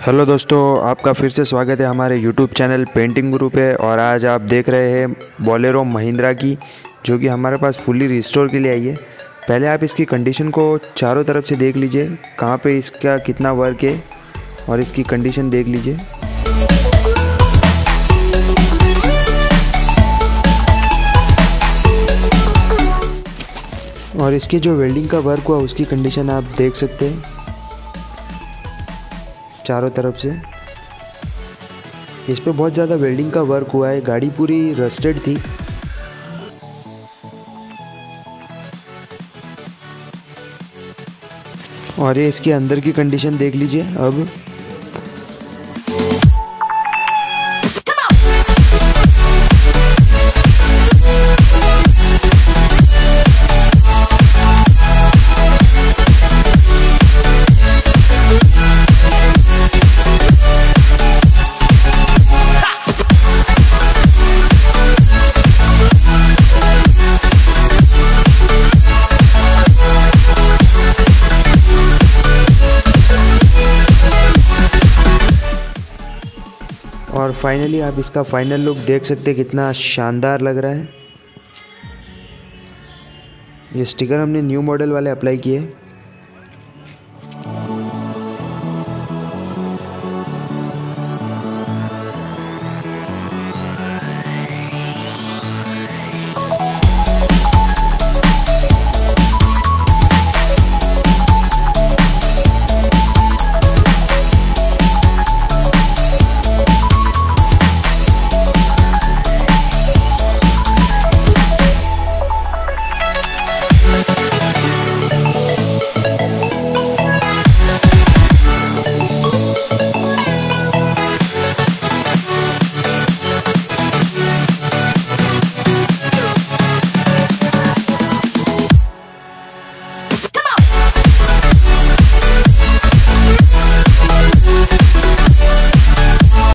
Hello दोस्तों, आपका फिर से स्वागत है हमारे यूट्यूब चैनल पेंटिंग गुरु पे। और आज आप देख रहे हैं बोलेरो महिंद्रा की, जो कि हमारे पास फुल्ली रिस्टोर के लिए आई है। पहले आप इसकी कंडीशन को चारों तरफ से देख लीजिए, कहाँ पे इसका कितना वर्क है और इसकी कंडीशन देख लीजिए। और इसके जो वेल्डिंग का वर्क हुआ उसकी कंडीशन आप देख सकते हैं चारों तरफ से। इस पे बहुत ज़्यादा वेल्डिंग का वर्क हुआ है, गाड़ी पूरी रस्टेड थी। और ये इसके अंदर की कंडीशन देख लीजिए अब। और फाइनली आप इसका फाइनल लुक देख सकते हैं, कितना शानदार लग रहा है। ये स्टिकर हमने न्यू मॉडल वाले अप्लाई किए।